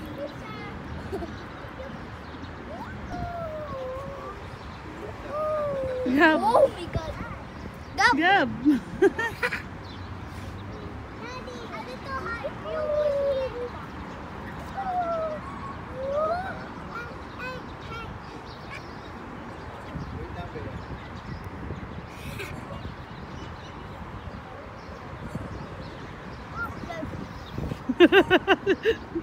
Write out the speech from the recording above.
Gab. Oh my God. Gab. Gab. Daddy, ano to? Ha ha ha.